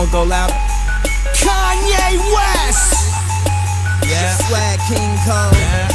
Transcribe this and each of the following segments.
go louder. Kanye West. Yeah. Swag King Cole. Yeah.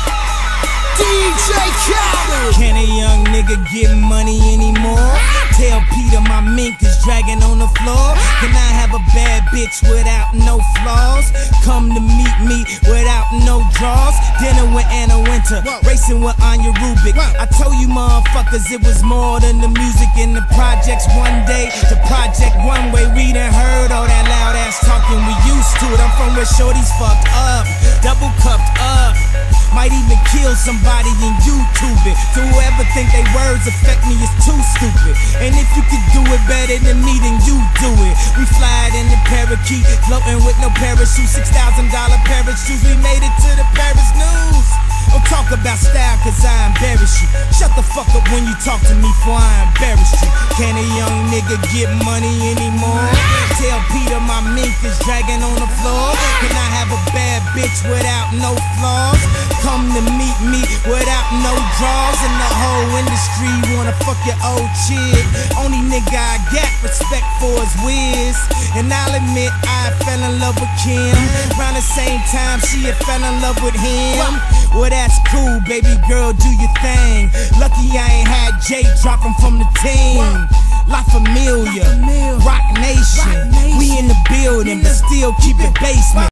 DJ Khaled. Can a young nigga get money anymore? Tell Peter my mink is dragging on the floor. Can I have a bad bitch without no flaws? Come to meet me without no draws. Dinner with Anna Winter, racing with Anya Rubik. I told you motherfuckers it was more than the music in the projects. One day, the project one way. We done heard all that loud ass talking, we used to it. I'm from where shorties fucked up, double cupped up. Might even kill somebody in YouTube it. To whoever think they words affect me is too stupid. And if you could do it better than me, then you do it. We fly in the parakeet, floating with no parachute. $6,000 pair of shoes. We made it to the Paris news. Don't talk about style cause I embarrass you. Shut the fuck up when you talk to me for I embarrass you. Can a young nigga get money anymore? Tell Peter my mink is dragging on the floor. Can I have a bad bitch without no flaws? Come to meet me without no draws. And the whole industry wanna fuck your old chick. Only nigga I got respect for is Wiz. And I'll admit I fell in love with Kim. Around the same time she had fell in love with him. Well that's cool, baby girl, do your thing. Lucky I ain't had Jay dropping from the team. La Familia, Rock Nation, we in the building, but still keep it basement.